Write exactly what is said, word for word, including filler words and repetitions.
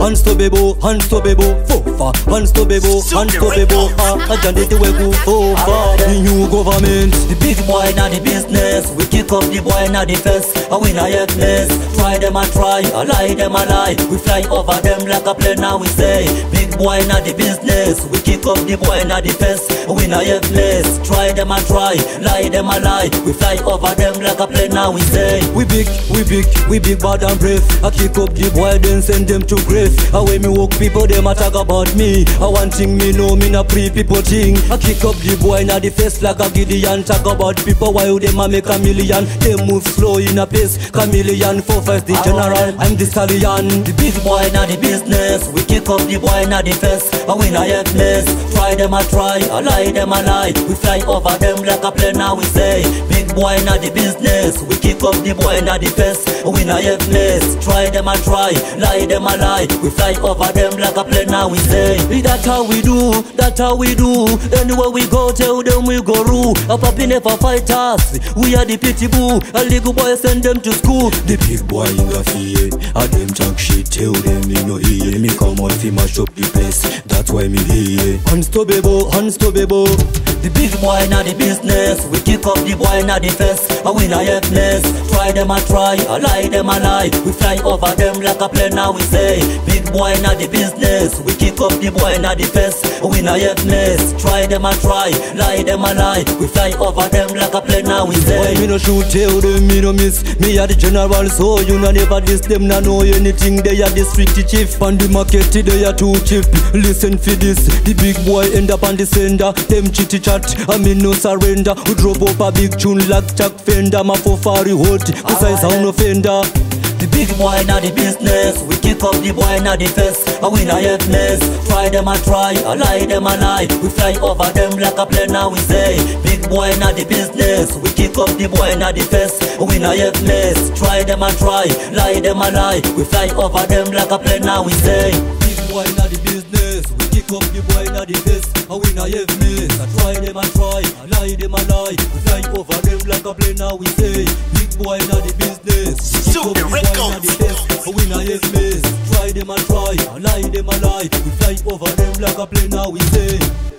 hands to bebo, hands to bebo, fofa, hands to bebo, hands to bebo. Ah, I can't do we go fofa. The new government, the big boy na the business. We kick up the boy na the fence, and we na helpless. Try them and try, a lie them a lie. We fly over them like a plane. Now we say, big boy na the business. We kick up the boy na the fence, and we na helpless. Try them and try, lie them a lie. We fly over them like a plane. Now we say, we big, we big, we big bad and brave. I kick up the boy, then send them to grave. I when me walk people, them a talk about me. I want thing me know me na pre people thing. I kick up the boy na the face like a Gideon. Talk about people why them a make a million. They move slow in a pace, chameleon. Four five the general, I'm the stallion. The big boy na the business. We kick up the boy na the fence, and we na helpless. Try them a try, a lie them a lie. We fly over them like a plane. Now we say, big boy na the business. We kick up the boy na the fence, and we na helpless. Try them a try, lie them a lie. We fly over them like a plane. Now we say, that's how we do, that's how we do. Anywhere we go, tell them we go rule. A puppy never fight us. We are the pity boo. A little boy send them to school. The big boy in the fear, a them talk shit. Tell them me no hear. Me come out fi mash up the place. That's why me here. Hands to bebo, hands to bebo. The big boy na the business. We kick up the boy na the fence, and we na helpless. Try them a try, a lie them a lie. We fly over them like a plane. Now we say, big boy na the business. We kick up the boy na the fence, and we na helpless. Try them a try, lie them a lie. We fly over them like a plane. Now we say, boy, me no shoot, tell them me no miss. Me are the general, so you no never diss them. No know anything. They are the street chief, and the market they are too cheap. Listen for this, the big boy end up on the sender. Them chitty chat, I mean no surrender. We drove up a big tune like Jack Fender. My for far hot, besides sound offender. The big boy na the business. We kick up the boy na the fence, and we na helpless. Try them and try, a lie them a lie. We fly over them like a plane. Now we say, big boy na the business. We kick up the boy na the fence, and we na helpless. Try them and try, lie them a lie. We fly over them like a plane. Now we say, big boy na the business. We kick up the boy na the fence, and we na helpless. I try them and try, a lie them a lie. We fly over them like a plane. Now we say, big boy na the business. Super Records. We na helpless. Try them and try, a lie them a lie. We fly over them like a plane. Now we say.